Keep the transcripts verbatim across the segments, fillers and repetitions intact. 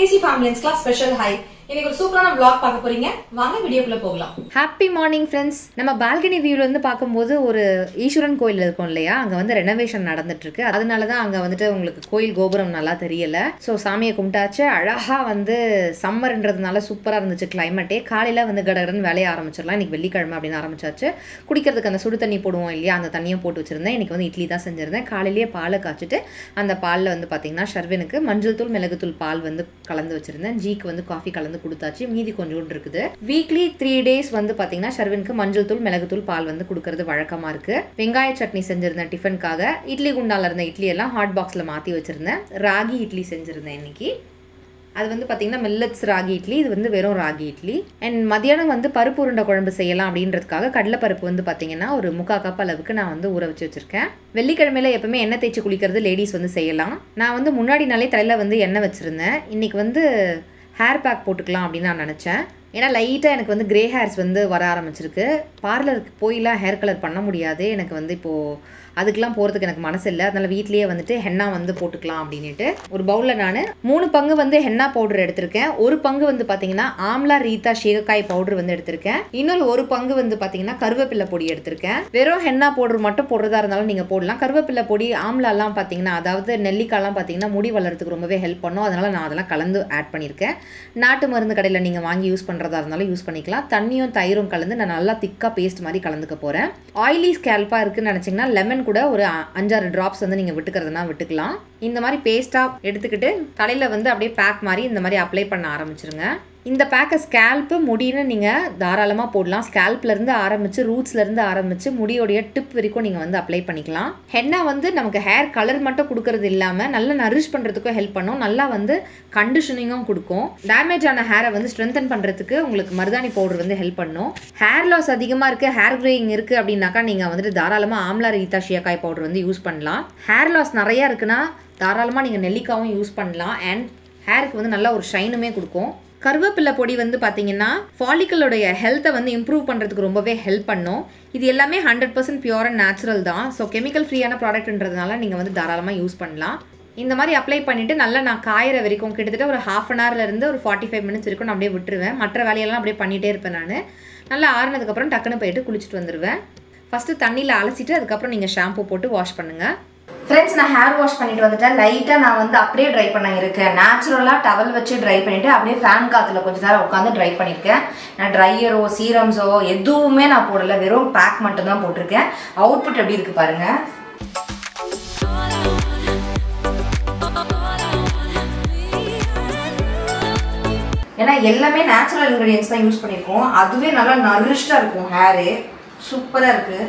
Crazy Families class special hi. இன்னைக்கு ஒரு சூப்பரான vlog பார்க்க போறீங்க. வாங்க வீடியோக்குள்ள போகலாம். Happy morning friends. நம்ம பால்கனி வியூல இருந்து பாக்கும்போது ஒரு ஈஸ்வரன் கோயில் இருக்கும் இல்லையா, அங்க வந்து ரெனோவேஷன் நடந்துட்டு இருக்கு. அதனால தான் அங்க வந்துட்டு உங்களுக்கு கோயில் கோபுரம் நல்லா தெரியல. ஸோ சாமியை கும்பிட்டாச்சு. அழகா வந்து சம்மர்ன்றதுனால சூப்பரா இருந்துச்சு கிளைமேட்டே. காலையில வந்து கடகடன்னு வேலையை ஆரம்பிச்சிடலாம். இன்னைக்கு வெள்ளிக்கிழமை அப்படின்னு ஆரம்பிச்சாச்சு. குடிக்கிறதுக்கு அந்த சுடு தண்ணி போடுவோம் இல்லையா, அந்த தண்ணியும் போட்டு வச்சிருந்தேன். இன்னைக்கு வந்து இட்லி தான் செஞ்சிருந்தேன். காலையிலேயே பாலை காய்ச்சிட்டு அந்த பாலில் வந்து பார்த்தீங்கன்னா ஷர்வினுக்கு மஞ்சள் தூள் மிளகுத்தூள் பால் வந்து கலந்து வச்சிருந்தேன். ஜீக்கு வந்து காஃபி கலந்து கொடுத்தாச்சு. மீதி கொஞ்சோண்டு இருக்குது. வீக்லி த்ரீ டேஸ் வந்து பாத்தீங்கன்னா ஷர்வினுக்கு மஞ்சள் தூள் மிளகுத்தூள் பால் வந்து கொடுக்கறது வழக்கமா இருக்கு. வெங்காய சட்னி செஞ்சிருந்தேன் டிஃபனுக்காக. இட்லி குண்டால இருந்த இட்லி எல்லாம் ஹாட் பாக்ஸ்ல மாத்தி வச்சிருந்தேன். ராகி இட்லி செஞ்சிருந்தேன் இன்னைக்கு. அது வந்து பார்த்தீங்கன்னா மில்லட்ஸ் ராகி இட்லி. இது வந்து வெறும் ராகி இட்லி. அண்ட் மதியானம் வந்து பருப்பு உருண்டை குழம்பு செய்யலாம் அப்படின்றதுக்காக கடலைப்பருப்பு வந்து பார்த்தீங்கன்னா ஒரு முக்கால் கப் அளவுக்கு நான் வந்து ஊற வச்சு வச்சுருக்கேன். வெள்ளிக்கிழமையில எப்பவுமே எண்ணெய் தேய்ச்சி குளிக்கிறது லேடிஸ் வந்து செய்யலாம். நான் வந்து முன்னாடி நாளே தலையில் வந்து எண்ணெய் வச்சுருந்தேன். இன்னைக்கு வந்து ஹேர் பேக் போட்டுக்கலாம் அப்படின்னு நான் நினச்சேன். ஏன்னா லைட்டாக எனக்கு வந்து க்ரே ஹேர்ஸ் வந்து வர ஆரம்பிச்சிருக்கு. பார்லருக்கு போயெலாம் ஹேர் கலர் பண்ண முடியாது. எனக்கு வந்து இப்போது அதுக்கெலாம் போகிறதுக்கு எனக்கு மனசு இல்லை. அதனால் வீட்லேயே வந்துட்டு ஹென்னா வந்து போட்டுக்கலாம் அப்படின்ட்டு ஒரு பவுலில் நான் மூணு பங்கு வந்து ஹென்னா பவுடர் எடுத்திருக்கேன். ஒரு பங்கு வந்து பார்த்தீங்கன்னா ஆம்லா ரீதா சீகக்காய் பவுடர் வந்து எடுத்திருக்கேன். இன்னொரு ஒரு பங்கு வந்து பார்த்தீங்கன்னா கருவேப்பிலை பொடி எடுத்திருக்கேன். வெறும் ஹென்னா பவுடர் மட்டும் போடுறதா இருந்தாலும் நீங்கள் போடலாம். கருவேப்பிலை பொடி ஆம்லாலாம் பார்த்தீங்கன்னா, அதாவது நெல்லிக்காய்லாம் பார்த்தீங்கன்னா முடி வளர்கிறதுக்கு ரொம்பவே ஹெல்ப் பண்ணும். அதனால் நான் அதெல்லாம் கலந்து ஆட் பண்ணியிருக்கேன். நாட்டு மருந்து கடையில் நீங்கள் வாங்கி யூஸ் பண்ணுறதா இருந்தாலும் யூஸ் பண்ணிக்கலாம். தண்ணியும் தயிரும் கலந்து நான் நல்லா திக்காக பேஸ்ட் மாதிரி கலந்துக்க போகிறேன். ஆயிலி ஸ்கேல்பாக இருக்குன்னு நினச்சிங்கன்னா லெமன் கூட ஒரு அஞ்சாறு டிராப்ஸ் வந்து நீங்கள் விட்டுக்கிறதுனா விட்டுக்கலாம். இந்த மாதிரி பேஸ்ட்டாக எடுத்துக்கிட்டு தலையில் வந்து அப்படியே பேக் மாதிரி இந்த மாதிரி அப்ளை பண்ண ஆரம்பிச்சிருங்க. இந்த பேக்கை ஸ்கேல்ப்பு முடின்னு நீங்கள் தாராளமாக போடலாம். ஸ்கேல்ப்லேருந்து ஆரம்பித்து ரூட்ஸ்லேருந்து ஆரம்பித்து முடியோடைய டிப் வரைக்கும் நீங்கள் வந்து அப்ளை பண்ணிக்கலாம். ஹென்னா வந்து நமக்கு ஹேர் கலர் மட்டும் கொடுக்கறது இல்லாமல் நல்லா நரிஷ் பண்ணுறதுக்கும் ஹெல்ப் பண்ணும். நல்லா வந்து கண்டிஷனிங்கும் கொடுக்கும். டேமேஜ் ஆன ஹேரை வந்து ஸ்ட்ரென்தன் பண்ணுறதுக்கு உங்களுக்கு மருதாணி பவுடர் வந்து ஹெல்ப் பண்ணும். ஹேர் லாஸ் அதிகமாக இருக்குது, ஹேர் க்ரோயிங் இருக்குது அப்படின்னாக்கா நீங்கள் வந்துட்டு தாராளமாக ஆம்லா ரீதா சீகக்காய் பவுடர் வந்து யூஸ் பண்ணலாம். ஹேர் லாஸ் நிறையா இருக்குன்னா தாராளமாக நீங்கள் நெல்லிக்காவும் யூஸ் பண்ணலாம். அண்ட் ஹேருக்கு வந்து நல்லா ஒரு ஷைனுமே கொடுக்கும். கருவேப்பிலை பொடி வந்து பார்த்தீங்கன்னா ஃபாலிக்கலோடைய ஹெல்த்தை வந்து இம்ப்ரூவ் பண்ணுறதுக்கு ரொம்பவே ஹெல்ப் பண்ணும். இது எல்லாமே hundred percent pure and natural தான். ஸோ கெமிக்கல் ஃப்ரீயான ப்ராடக்ட்ன்றதுனால நீங்கள் வந்து தாராளமாக யூஸ் பண்ணலாம். இந்த மாதிரி அப்ளை பண்ணிவிட்டு நல்லா நான் காயிற வரைக்கும் கிட்டத்தட்ட ஒரு ஹாஃப் அன் ஹவர்லேருந்து ஒரு ஃபார்ட்டி ஃபைவ் மினிட்ஸ் வரைக்கும் நான் அப்படியே விட்டுருவேன். மற்ற வேலையெல்லாம் அப்படியே பண்ணிகிட்டே இருப்பேன். நான் நல்லா ஆறுனதுக்கப்புறம் டக்குன்னு போயிட்டு குளிச்சுட்டு வந்துடுவேன். ஃபஸ்ட்டு தண்ணியில் அலசிட்டு அதுக்கப்புறம் நீங்கள் ஷாம்பு போட்டு வாஷ் பண்ணுங்கள். ஃப்ரெண்ட்ஸ், நான் ஹேர் வாஷ் பண்ணிட்டு வந்துட்டேன். லைட்டாக நான் வந்து அப்படியே ட்ரை பண்ண இருக்கேன். நேச்சுரலாக டவல் வச்சு ட்ரை பண்ணிவிட்டு அப்படியே ஃபேன் காற்றுல கொஞ்சம் நேரம் உட்காந்து ட்ரை பண்ணியிருக்கேன். நான் ட்ரையரோ சீரம்ஸோ எதுவுமே நான் போடலை. வெறும் பேக் மட்டும்தான் போட்டிருக்கேன். அவுட்புட் எப்படி இருக்குது பாருங்கள். ஏன்னா எல்லாமே நேச்சுரல் இன்க்ரீடியன்ஸ் தான் யூஸ் பண்ணியிருக்கோம். அதுவே நல்லா நரிஷ்டாக இருக்கும். ஹேரு சூப்பராக இருக்குது.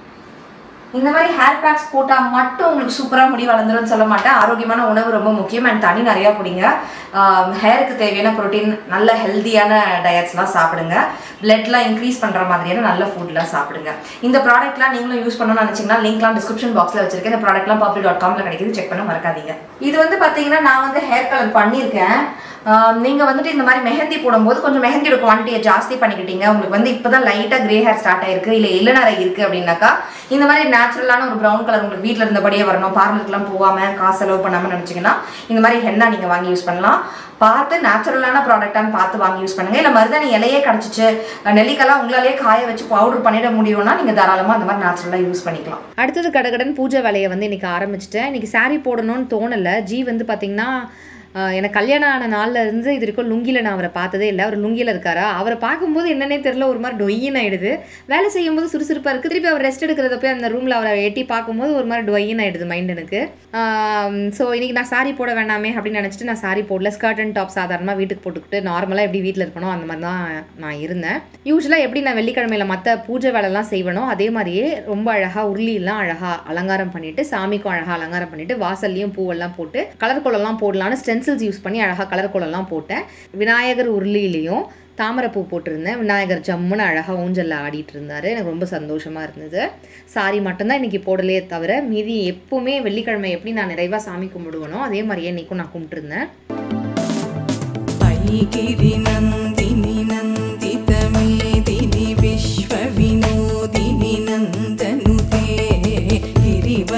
இந்த மாதிரி ஹேர் பேக்ஸ் போட்டால் மட்டும் உங்களுக்கு சூப்பராக முடி வளர்ந்துருன்னு சொல்ல மாட்டேன். ஆரோக்கியமான உணவு ரொம்ப முக்கியம். அண்ட் தண்ணி நிறையா குடிங்க. ஹேருக்கு தேவையான ப்ரோட்டீன், நல்ல ஹெல்த்தியான டயட்ஸ்லாம் சாப்பிடுங்க. பிளட்லாம் இன்க்ரீஸ் பண்ணுற மாதிரியான நல்ல ஃபுட்லாம் சாப்பிடுங்க. இந்த ப்ராடக்ட்லாம் நீங்களும் யூஸ் பண்ணணும்னு நினச்சிங்கன்னா லிங்க்லாம் டிஸ்கிரிப்ஷன் பாக்ஸில் வச்சிருக்கேன். இந்த ப்ராடக்ட்லாம் பாப்புலர் டாட் காமில் கிடைக்குது. செக் பண்ண மறக்காதீங்க. இது வந்து பார்த்தீங்கன்னா நான் வந்து ஹேர் கலர் பண்ணியிருக்கேன். நீங்கள் வந்துட்டு இந்த மாதிரி மெஹந்தி போடும்போது கொஞ்சம் மெஹந்தியோட குவான்டிட்டியை ஜாஸ்தி பண்ணிக்கிட்டீங்க. உங்களுக்கு வந்து இப்போ தான் லைட்டாக கிரே ஹேர் ஸ்டார்ட் ஆயிருக்கு, இல்லை இளநரை இருக்குது அப்படின்னாக்கா இந்த மாதிரி நேச்சுரலான ஒரு ப்ரௌன் கலர் உங்களுக்கு வீட்டில் இருந்தபடியே வரணும், பார்லருக்குலாம் போகாமல் காசு செலவு பண்ணாமல் நினச்சிங்கன்னா இந்த மாதிரி ஹென்னா நீங்கள் வாங்கி யூஸ் பண்ணலாம். பார்த்து நேச்சுரலான ப்ராடக்டான்னு பார்த்து வாங்கி யூஸ் பண்ணுங்கள். இல்லை மருதாணி இலையே கிடச்சிச்சு, நெல்லிக்காய்லாம் உங்களாலே காய வச்சு பவுடர் பண்ணிட முடியும்னா நீங்கள் தாராளமாக அந்த மாதிரி நேச்சுரலாக யூஸ் பண்ணிக்கலாம். அடுத்தது கடகடன் பூஜை வேலையை வந்து இன்றைக்கி ஆரம்பிச்சிட்டேன். இன்றைக்கி சாரீ போடணும்னு தோணலை. ஜி வந்து பார்த்திங்கன்னா எனக்கு கல்யாணம் ஆன நாளில் இருந்து இது வரைக்கும் லுங்கியில் நான் அவரை பார்த்ததே இல்லை. அவர் லுங்கியில் இருக்காரா, அவரை பார்க்கும்போது என்னன்னே தெரியல, ஒரு மாதிரி டொயின் ஆகிடுது. வேலை செய்யும்போது சுறுசுறுப்பாக இருக்குது. திருப்பி அவர் ரெஸ்ட் எடுக்கிறத போய் அந்த ரூமில் அவரை எட்டி பார்க்கும்போது ஒரு மாதிரி டொயின் ஆகிடுது மைண்ட் எனக்கு. ஸோ இன்றைக்கி நான் சாரி போட வேண்டாமே அப்படின்னு நினச்சிட்டு நான் சாரி போடல. ஸ்கர்ட் அண்ட் டாப் சாதாரணமாக வீட்டுக்கு போட்டுக்கிட்டு நார்மலாக எப்படி வீட்டில் இருக்கணும் அந்த மாதிரி தான் நான் இருந்தேன். யூஸ்வலாக எப்படி நான் வெள்ளிக்கிழமையில் மற்ற பூஜை வேலைலாம் செய்வேனோ அதே மாதிரியே ரொம்ப அழகாக உருளியெல்லாம் அழகாக அலங்காரம் பண்ணிவிட்டு சாமிக்கும் அழகாக அலங்காரம் பண்ணிவிட்டு வாசல்லையும் பூவெல்லாம் போட்டு கலர் கோலம்லாம் போடலான்னு ஸ்டென்சில்ஸ் யூஸ் பண்ணி அழகாக கலர் கோலம்லாம் போட்டேன். விநாயகர் உருளியிலையும் தாமரைப்பூ போட்டிருந்தேன். விநாயகர் ஜம்முன்னு அழகாக ஊஞ்சலில் ஆடிட்டு இருந்தார். எனக்கு ரொம்ப சந்தோஷமாக இருந்தது. சாரி மட்டும்தான் இன்றைக்கி போடலையே தவிர மீதி எப்போவுமே வெள்ளிக்கிழமை எப்படி நான் நிறைவாக சாமி கும்பிடுவேனோ அதே மாதிரியே இன்றைக்கும் நான் கும்பிட்டுருந்தேன்.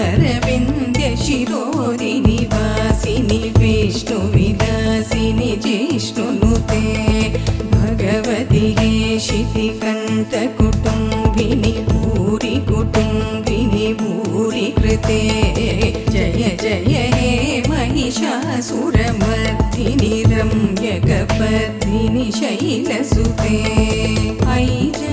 शिरोदिनि वासिनि विष्णु विलासिनि पदिये शितिकण्ठ कुटुम्बिनि भूरि कुटुम्बिनि भूरि कृते जय जय हे महिषासुरमर्दिनि रम्यकपर्दिनि शैलसुते ऐ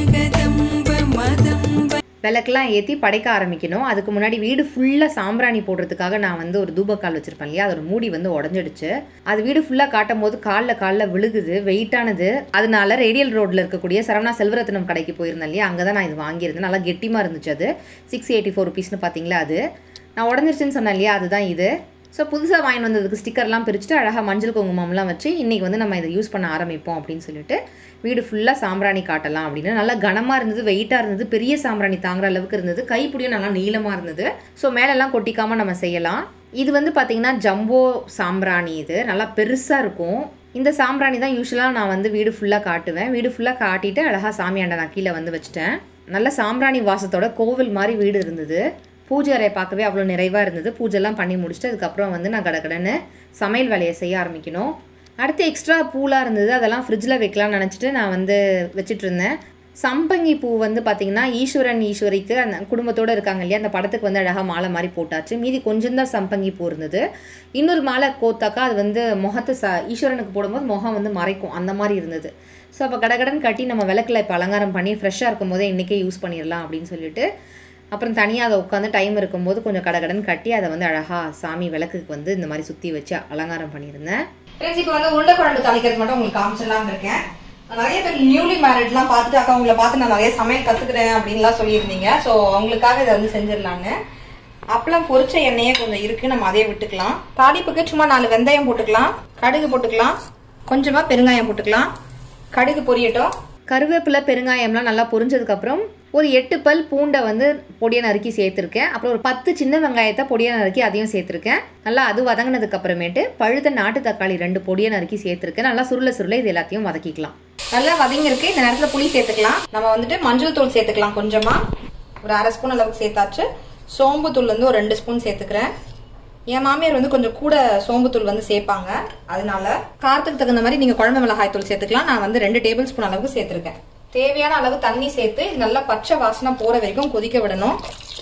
जगदम्ब मदम्ब. விளக்கெல்லாம் ஏற்றி படைக்க ஆரம்பிக்கணும். அதுக்கு முன்னாடி வீடு ஃபுல்லாக சாம்பிராணி போடுறதுக்காக நான் வந்து ஒரு தூபக்கால் வச்சுருப்பேன் இல்லையா, அதோட மூடி வந்து உடஞ்சிடுச்சு. அது வீடு ஃபுல்லாக காட்டும் போது காலில் காலில் விழுகுது, வெயிட்டானது. அதனால ரேடியல் ரோட்டில் இருக்கக்கூடிய சரவணா செல்வரத்னம் கடைக்கு போயிருந்தேன் இல்லையா, அங்கே தான் நான் இது வாங்கியிருந்தேன். நல்லா கெட்டிமாக இருந்துச்சு. அது சிக்ஸ் எயிட்டி ஃபோர் ருபீஸ்னு பார்த்தீங்களா, அது நான் உடஞ்சிருச்சுன்னு சொன்னேன் இல்லையா, அதுதான் இது. ஸோ புதுசாக வாங்கி வந்ததுக்கு ஸ்டிக்கர்லாம் பிரிச்சுட்டு அழகாக மஞ்சள் குங்குமம்லாம் வச்சு இன்றைக்கி வந்து நம்ம இதை யூஸ் பண்ண ஆரம்பிப்போம் அப்படின்னு சொல்லிட்டு வீடு ஃபுல்லாக சாம்பிராணி காட்டலாம் அப்படின்னு. நல்லா கனமாக இருந்தது, வெயிட்டாக இருந்தது, பெரிய சாம்பிராணி தாங்குற அளவுக்கு இருந்தது. கைப்பிடியும் நல்லா நீளமாக இருந்தது. ஸோ மேலெல்லாம் கொட்டிக்காமல் நம்ம செய்யலாம். இது வந்து பார்த்திங்கன்னா ஜம்போ சாம்பிராணி, இது நல்லா பெருசாக இருக்கும். இந்த சாம்பிராணி தான் யூஸ்வலாக நான் வந்து வீடு ஃபுல்லாக காட்டுவேன். வீடு ஃபுல்லாக காட்டிட்டு அழகாக சாமியாண்ட நான் கீழே வந்து வச்சுட்டேன். நல்ல சாம்பிராணி வாசத்தோட கோவில் மாதிரி வீடு இருந்தது. பூஜை அறையை பார்க்கவே அவ்வளோ நிறைவாக இருந்தது. பூஜைலாம் பண்ணி முடிச்சுட்டு அதுக்கப்புறம் வந்து நான் கடகடன்னு சமையல் வேலையை செய்ய ஆரம்பிக்கணும். அடுத்து எக்ஸ்ட்ரா பூலாம் இருந்தது, அதெல்லாம் ஃப்ரிட்ஜில் வைக்கலாம்னு நினச்சிட்டு நான் வந்து வச்சுட்டு இருந்தேன். சம்பங்கி பூ வந்து பார்த்திங்கன்னா ஈஸ்வரன் ஈஸ்வரிக்கு அந்த குடும்பத்தோடு இருக்காங்க இல்லையா, அந்த படத்துக்கு வந்து அழகாக மாலை மாதிரி போட்டாச்சு. மீதி கொஞ்சம் தான் சம்பங்கி பூ இருந்தது. இன்னொரு மாலை கோத்தாக்கா அது வந்து முகத்தை ச ஈஸ்வரனுக்கு போடும்போது முகம் வந்து மறைக்கும், அந்த மாதிரி இருந்தது. ஸோ அப்போ கடகடன் கட்டி நம்ம விளக்கில் இப்போ அலங்காரம் பண்ணி ஃப்ரெஷ்ஷாக இருக்கும் போதே இன்றைக்கே யூஸ் பண்ணிடலாம் அப்படின்னு சொல்லிட்டு அப்புறம் தனியாக அதை உட்காந்து டைம் இருக்கும்போது கொஞ்சம் கடகடன் கட்டி அதை வந்து அழகாக சாமி விளக்குக்கு வந்து இந்த மாதிரி சுற்றி வச்சு அலங்காரம் பண்ணியிருந்தேன். ஃப்ரெண்ட்ஸ், இப்போ வந்து உருண்டை குழம்பு தாளிக்கிறது மட்டும் உங்களுக்கு காமிச்சிடலாம்னு இருக்கேன். நிறைய பேர் நியூலி மேரிட்லாம் பார்த்துட்டு அக்கா உங்களை பார்த்து நான் நிறைய சமையல் கற்றுக்கிறேன் அப்படின்லாம் சொல்லியிருந்தீங்க. ஸோ அவங்களுக்காக இதை வந்து செஞ்சிடலான்னு. அப்பளம் பொரிச்ச எண்ணெயே கொஞ்சம் இருக்குது, நம்ம அதே விட்டுக்கலாம். தாளிப்புக்கு சும்மா நாலு வெந்தயம் போட்டுக்கலாம், கடுகு போட்டுக்கலாம், கொஞ்சமாக பெருங்காயம் போட்டுக்கலாம். கடுகு பொரியட்டும். கருவேப்பிலை பெருங்காயம்லாம் நல்லா பொரிஞ்சதுக்கப்புறம் ஒரு எட்டு பல் பூண்டை வந்து பொடியை நறுக்கி சேர்த்துருக்கேன். அப்புறம் ஒரு பத்து சின்ன வெங்காயத்தை பொடியை நறுக்கி அதையும் சேர்த்துருக்கேன். நல்லா அது வதங்கினதுக்கு அப்புறமேட்டு பழுத்த நாட்டு தக்காளி ரெண்டு பொடியை நறுக்கி சேர்த்துருக்கேன். நல்லா சுருள சுருள இது எல்லாத்தையும் வதக்கிக்கலாம். நல்லா வதங்கிருக்கு. இந்த நேரத்தில் புளி சேர்த்துக்கலாம். நம்ம வந்துட்டு மஞ்சள் தூள் சேர்த்துக்கலாம். கொஞ்சமா ஒரு அரை ஸ்பூன் அளவுக்கு சேர்த்தாச்சு. சோம்பு தூள் வந்து ஒரு ரெண்டு ஸ்பூன் சேர்த்துக்கிறேன். என் மாமியார் வந்து கொஞ்சம் கூட சோம்பு தூள் வந்து சேர்ப்பாங்க, அதனால காரத்துக்கு தகுந்த மாதிரி நீங்க குழம்பு மிளகாய் தூள் சேர்த்துக்கலாம். நான் வந்து ரெண்டு டேபிள் ஸ்பூன் அளவுக்கு சேர்த்திருக்கேன். தேவையான அளவு தண்ணி சேர்த்து இது நல்லா பச்சை வாசனை போற வரைக்கும் கொதிக்க விடணும்.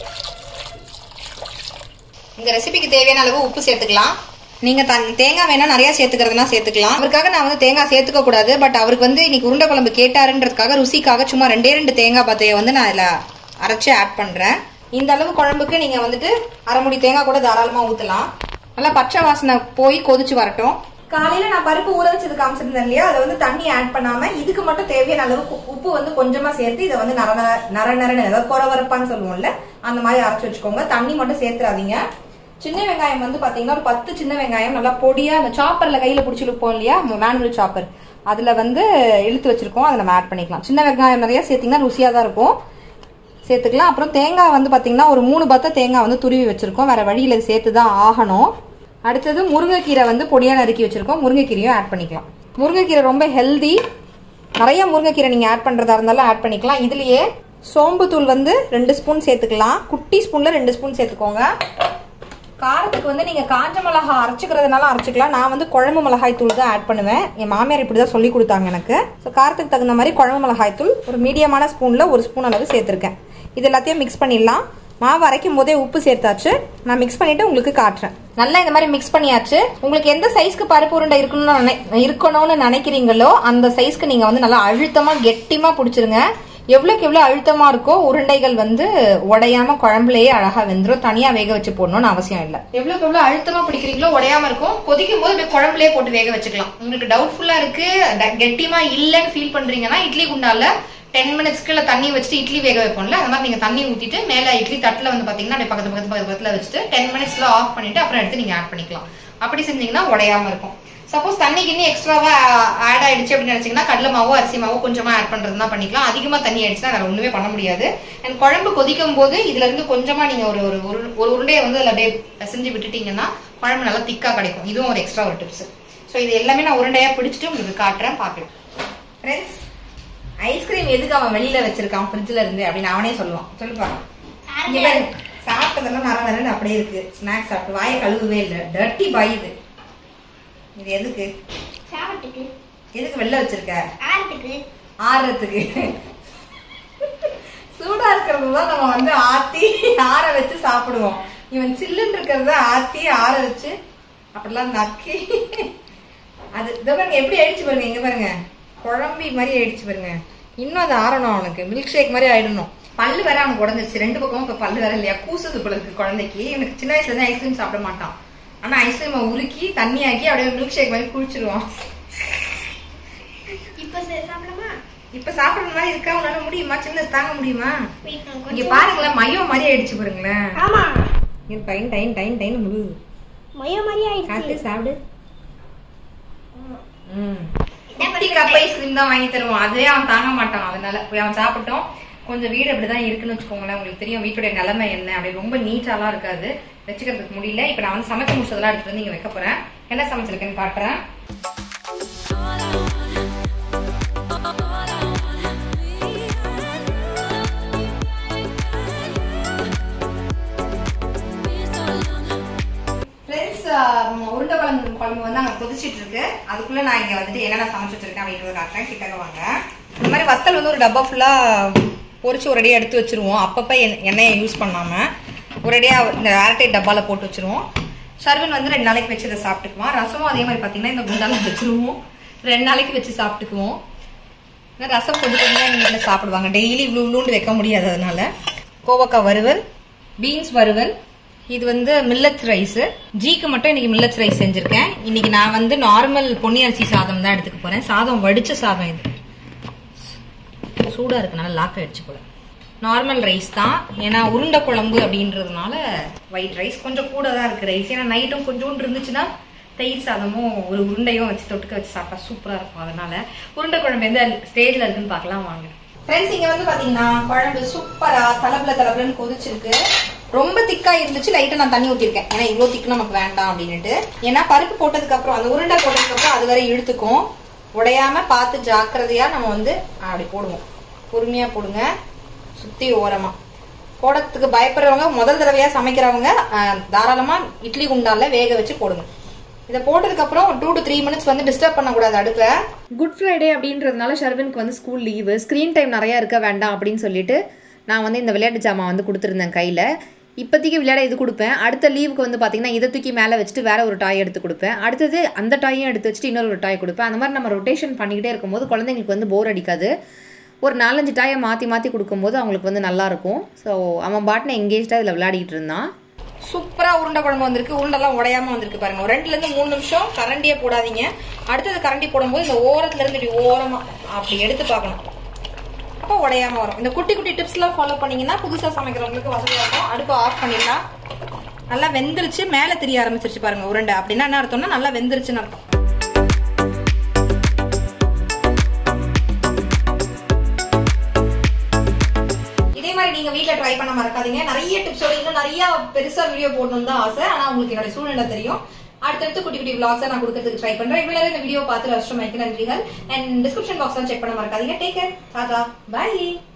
இந்த ரெசிபிக்கு தேவையான அளவு உப்பு சேர்த்துக்கலாம். நீங்க தேங்காய் வேணா நிறைய சேர்த்துக்கிறதுனா சேர்த்துக்கலாம். அவருக்காக நான் வந்து தேங்காய் சேர்த்துக்க கூடாது, பட் அவருக்கு வந்து இன்னைக்கு உருண்டை குழம்பு கேட்டாருன்றதுக்காக ருசிக்காக சும்மா ரெண்டே ரெண்டு தேங்காய் பத்தையை வந்து நான் இதுல அரைச்சு ஆட் பண்றேன். இந்த அளவு குழம்புக்கு நீங்க வந்துட்டு அரை முடி தேங்காய் கூட தாராளமா ஊத்தலாம். நல்லா பச்சை வாசனை போய் கொதிச்சு வரட்டும். காலையில நான் பருப்பு ஊற வச்சது காமிச்சிருந்தேன் இல்லையா, அதை வந்து தண்ணி ஆட் பண்ணாம இதுக்கு மட்டும் தேவையான அளவுக்கு உப்பு வந்து கொஞ்சமா சேர்த்து இதை வந்து நர நர நரன்னு அதாவது கொரவரப்பான்னு சொல்லுவோம்ல, அந்த மாதிரி அரைச்சு வச்சுக்கோங்க. தண்ணி மட்டும் சேர்த்துறாதீங்க. சின்ன வெங்காயம் வந்து பாத்தீங்கன்னா ஒரு பத்து சின்ன வெங்காயம் நல்லா பொடியா அந்த சாப்பர்ல கையில பிடிச்சி இழுப்போம் இல்லையா, மேனுவல் சாப்பர், அதுல வந்து இழுத்து வச்சிருக்கோம். அதை நம்ம ஆட் பண்ணிக்கலாம். சின்ன வெங்காயம் நிறைய சேர்த்தீங்கன்னா ருசியா தான் இருக்கும், சேர்த்துக்கலாம். அப்புறம் தேங்காய் வந்து பாத்தீங்கன்னா ஒரு மூணு பத்த தேங்காய் வந்து துருவி வச்சிருக்கோம். வேற வழியில சேர்த்துதான் ஆகணும். அடுத்தது முருங்கைக்கீரை வந்து பொடியா நறுக்கி வச்சிருக்கோம். முருங்கைக்கீரையும் ஆட் பண்ணிக்கலாம். முருங்கைக்கீரை ரொம்ப ஹெல்தி. நிறைய முருங்கைக்கீரை நீங்க ஆட் பண்றதா இருந்தாலும் ஆட் பண்ணிக்கலாம். இதுலயே சோம்பு தூள் வந்து ரெண்டு ஸ்பூன் சேர்த்துக்கலாம். குட்டி ஸ்பூன்ல ரெண்டு ஸ்பூன் சேர்த்துக்கோங்க. காரத்துக்கு வந்து நீங்க காஞ்ச மிளகாய் அரைச்சிக்கிறதுனால அரைச்சிக்கலாம். நான் வந்து குழம்பு மிளகாய் தூள் தான் ஆட் பண்ணுவேன். என் மாமியார் இப்படிதான் சொல்லி கொடுத்தாங்க எனக்கு. ஸோ காரத்துக்கு தகுந்த மாதிரி குழம்பு மிளகாய் தூள் ஒரு மீடியமான ஸ்பூன்ல ஒரு ஸ்பூன் அளவு சேர்த்திருக்கேன். இது எல்லாத்தையும் மிக்ஸ் பண்ணிடலாம். மாவு அரைக்கும் போதே உப்பு சேர்த்தாச்சு. நான் மிக்ஸ் பண்ணிட்டு உங்களுக்கு காட்டுறேன். நல்லா இந்த மாதிரி மிக்ஸ் பண்ணியாச்சு. உங்களுக்கு எந்த சைஸ்க்கு பருப்பு உருண்டை இருக்கணும்னு இருக்கணும்னு நினைக்கிறீங்களோ அந்த சைஸ்க்கு நீங்க வந்து நல்லா அழுத்தமா கெட்டிமா பிடிச்சிருங்க. எவ்வளவுக்கு எவ்வளவு அழுத்தமா இருக்கோ உருண்டைகள் வந்து உடையாம குழம்புலயே அழகா வெந்துரும். தனியா வேக வச்சு போடணும்னு அவசியம் இல்லை. எவ்வளவுக்கு எவ்வளவு அழுத்தமா பிடிக்கிறீங்களோ உடையாம இருக்கும். கொதிக்கும் போது குழம்புலயே போட்டு வேக வச்சுக்கலாம். உங்களுக்கு டவுட்ஃபுல்லா இருக்கு, கெட்டிமா இல்லைன்னு ஃபீல் பண்றீங்கன்னா இட்லி குண்டால டென் மினிட்ஸ்க்கு தண்ணி வச்சுட்டு இட்லி வேக வைப்போம்ல, அந்த மாதிரி நீங்க தண்ணி ஊத்திட்டு மேல இட்லி தட்டுல வந்து பாத்தீங்கன்னா அப்படியே பக்கத்து பக்கத்து பக்கத்துல வச்சுட்டு டென் மினிட்ஸ்ல ஆஃப் பண்ணிட்டு அப்புறம் எடுத்து நீங்க ஆட் பண்ணிக்கலாம். அப்படி செஞ்சீங்கன்னா உடையாம இருக்கும். சப்போஸ் தண்ணிக்கு இன்னும் எக்ஸ்ட்ராவா ஆட் ஆயிடுச்சு அப்படின்னு நினைச்சீங்கன்னா கடலை மாவோ அரிசி மாவோ கொஞ்சமா ஆட் பண்றதுனா பண்ணிக்கலாம். அதிகமா தண்ணி ஆயிடுச்சுன்னா அதை ஒண்ணுமே பண்ண முடியாது. அண்ட் குழம்பு கொதிக்கும் போது இதுல இருந்து கொஞ்சமா நீங்க ஒரு ஒரு ஒரு உருண்டையை வந்து அதுல அப்படியே செஞ்சு விட்டுட்டீங்கன்னா குழம்பு நல்லா திக்கா கிடைக்கும். இதுவும் ஒரு எக்ஸ்ட்ரா ஒரு டிப்ஸ். ஸோ இது எல்லாமே நான் உருண்டையா பிடிச்சிட்டு உங்களுக்கு காட்டுறேன், பாக்கலாம். ஃப்ரெண்ட்ஸ், ஐஸ்கிரீம் எதுக்கு அவன் வெளியில வச்சிருக்கான் ஃப்ரிட்ஜ்ல இருந்து அப்படின்னு அவனே சொல்லுவான். சொல்லுப்பா. சாப்பிட்டதெல்லாம் நர நரன்னு அப்படியே இருக்கு. ஸ்நாக்ஸ் சாப்பிட்டு வாயை கழுவவே இல்லை. டர்ட்டி பாய் இது. இது எதுக்கு? சாப்பிட்டுக்கு. எதுக்கு வெளில வச்சிருக்க? ஆட்டுக்கு. ஆறுறதுக்கு. சூடா இருக்கிறது தான் நம்ம வந்து ஆத்தி ஆற வச்சு சாப்பிடுவோம். இவன் சில்லுன்னு இருக்கிறத ஆத்தி ஆற வச்சு அப்படிலாம் நக்கி அது இதை பாருங்க எப்படி ஆயிடுச்சு பாருங்க. இங்க பாருங்க குழம்பி மாதிரி ஆயிடுச்சு பாருங்க. இன்னும் அது ஆறணும். அவனுக்கு மில்க் ஷேக் மாதிரி ஆயிடணும். பல்லு வேற அவனுக்கு உடஞ்சிருச்சு ரெண்டு பக்கமும். இப்ப பல்லு வேற இல்லையா, கூசுது போல இருக்கு குழந்தைக்கு. எனக்கு சின்ன வயசுல இருந்து ஐஸ்கிரீம் சாப்பிட மாட்டான். ஆனா ஐஸ்கிரீமை உருக்கி தண்ணி ஆக்கி அப்படியே மில்க் ஷேக் மாதிரி குடிச்சிருவான். இப்ப சாப்பிடுற மாதிரி இருக்கா? உன்னால முடியுமா? சின்ன தாங்க முடியுமா? இங்க பாருங்களேன் மையோ மாதிரி ஆயிடுச்சு பாருங்களேன். ஆமா டைன் டைன் டைன் டைன் முழுது மைய மாதிரி ஆயிடுச்சு. சாப்பிடு. ம் குட்டி கப் ஐஸ்கிரீம் தான் வாங்கி தருவோம். அதுவே அவன் தாங்க மாட்டான். அதனால போய் அவன் சாப்பிட்டோம். கொஞ்சம் வீடு அப்படிதான் இருக்குன்னு வச்சுக்கோங்களேன். உங்களுக்கு தெரியும் வீட்டுடைய நிலைமை என்ன. அப்படி ரொம்ப நீட்டாலாம் இருக்காது, வச்சுக்கிறதுக்கு முடியல. இப்ப நான் வந்து சமைச்சு முடிச்சதெல்லாம் எடுத்துட்டு வந்து இங்க வைக்க போறேன். என்ன சமைச்சிருக்கேன்னு காட்டுறேன். உருண்டை குழம்பு குழம்பு வந்து அங்க கொதிச்சிட்டு இருக்கு. அதுக்குள்ள நான் இங்க வந்துட்டு என்னென்ன சமைச்சு வச்சிருக்கேன் அப்படின்னு காட்டுறேன். கிட்டக்க வாங்க. இந்த மாதிரி வத்தல் வந்து ஒரு டப்பா ஃபுல்லா பொரிச்சு ஒரேடியா எடுத்து வச்சிருவோம். அப்பப்ப எண்ணெயை யூஸ் பண்ணாம ஒரேடியா இந்த ஏர்டைட் டப்பால போட்டு வச்சிருவோம். ஷர்வின் வந்து ரெண்டு நாளைக்கு வச்சு இதை சாப்பிட்டுக்குவோம். ரசமும் அதே மாதிரி பாத்தீங்கன்னா இந்த குண்டால வச்சிருவோம். ரெண்டு நாளைக்கு வச்சு சாப்பிட்டுக்குவோம். ரசம் கொஞ்சம் கொஞ்சம் எங்க வீட்டுல சாப்பிடுவாங்க. டெய்லி இவ்வளவு இவ்வளோண்டு வைக்க முடியாது. அதனால கோவக்காய் வறுவல், பீன்ஸ் வறுவல், இது வந்து மில்லட்ஸ் ரைஸ். ஜீக்கு மட்டும் இன்னைக்கு மில்லட்ஸ் ரைஸ் செஞ்சிருக்கேன். இன்னைக்கு நான் வந்து நார்மல் பொன்னி அரிசி சாதம் தான் எடுத்துக்க போறேன். சாதம் வடிச்ச சாதம். இது சூடா இருக்கனால லாக் ஆயிடுச்சு போல. நார்மல் ரைஸ் தான், ஏன்னா உருண்டை குழம்பு அப்படின்றதுனால ஒயிட் ரைஸ் கொஞ்சம் கூட தான் இருக்கு ரைஸ். ஏன்னா நைட்டும் கொஞ்சோண்டு இருந்துச்சுன்னா தயிர் சாதமும் ஒரு உருண்டையும் வச்சு தொட்டுக்க வச்சு சாப்பிட்டா சூப்பரா இருக்கும். அதனால உருண்டை குழம்பு எந்த ஸ்டேஜ்ல இருக்குன்னு பாக்கலாம் வாங்க. ஃப்ரெண்ட்ஸ் இங்க வந்து பாத்தீங்கன்னா குழம்பு சூப்பரா தலப்புல தலப்புலன்னு கொதிச்சிருக்கு. ரொம்ப திக்கா இருந்துச்சு. லைட்டா நான் தண்ணி ஊத்திருக்கேன். ஏன்னா இவ்வளவு திக்கு நமக்கு வேண்டாம் அப்படின்னுட்டு. ஏன்னா பருப்பு போட்டதுக்கு அப்புறம் அந்த உருண்டை போட்டதுக்கு அப்புறம் அது வரை இழுத்துக்கும். உடையாம பார்த்து ஜாக்கிரதையா நம்ம வந்து அப்படி போடுவோம். பொறுமையா போடுங்க. சுத்தி ஓரமா போடுறதுக்கு பயப்படுறவங்க, முதல் தடவையா சமைக்கிறவங்க தாராளமா இட்லி குண்டால வேக வச்சு போடுங்க. இதை போட்டதுக்கு அப்புறம் டூ டு த்ரீ மினிட்ஸ் வந்து டிஸ்டர்ப் பண்ணக்கூடாது அடுப்ப. குட் ஃப்ரைடே அப்படின்றதுனால ஷர்வினுக்கு வந்து ஸ்கூல் லீவு, ஸ்க்ரீன் டைம் நிறையா இருக்க வேண்டாம் அப்படின்னு சொல்லிட்டு நான் வந்து இந்த விளையாட்டு ஜாமான் வந்து கொடுத்துருந்தேன் கையில். இப்போதைக்கு விளையாட இது கொடுப்பேன். அடுத்த லீவுக்கு வந்து பார்த்தீங்கன்னா இதை தூக்கி மேலே வச்சுட்டு வேற ஒரு டாய் எடுத்து கொடுப்பேன். அடுத்தது அந்த டாயும் எடுத்து வச்சுட்டு இன்னொரு ஒரு டாய் கொடுப்பேன். அந்த மாதிரி நம்ம ரொட்டேஷன் பண்ணிக்கிட்டே இருக்கும்போது குழந்தைங்களுக்கு வந்து போர் அடிக்காது. ஒரு நாலஞ்சு டாயை மாற்றி மாற்றி கொடுக்கும்போது அவங்களுக்கு வந்து நல்லாயிருக்கும். ஸோ அவன் பாட்டினை எங்கேஜாக இதில் விளையாடிட்டு இருந்தான். சூப்பரா உருண்டை குழம்பு வந்திருக்கு. உருண்டெல்லாம் உடையாம வந்திருக்கு பாருங்க. ஒரு ரெண்டுல இருந்து மூணு நிமிஷம் கரண்டியே போடாதீங்க. அடுத்தது கரண்டி போடும்போது இந்த ஓரத்துல இருந்து இப்படி ஓரமா அப்படி எடுத்து பார்க்கணும். அப்போ உடையாம வரும். இந்த குட்டி குட்டி டிப்ஸ் எல்லாம் ஃபாலோ பண்ணீங்கன்னா புதுசா சமைக்கிறவங்களுக்கு வசதியா இருக்கும். அடுப்பு ஆஃப் பண்ணிடலாம். நல்லா வெந்துருச்சு, மேல தெரிய ஆரம்பிச்சிருச்சு பாருங்க உருண்டை. அப்படின்னா என்ன அர்த்தம்னா நல்லா வெந்துருச்சுன்னு அர்த்தம். நீங்க வீட்ல ட்ரை பண்ண மறக்காதீங்க. நிறைய டிப்ஸோட இன்னும் நிறைய பெருசா வீடியோ போடணும்னு தான் ஆசை. ஆனா உங்களுக்கு என்னோட சூழ்நிலை தெரியும். அடுத்தடுத்து குட்டி குட்டி விளாக்ஸா நான் கொடுக்கறதுக்கு ட்ரை பண்றேன். இவ்வளவு இந்த வீடியோ பார்த்து ரஷ்டமைக்கு நன்றிகள். அண்ட் டிஸ்கிரிப்ஷன் பாக்ஸ் செக் பண்ண மறக்காதீங்க. Take care. Tata by.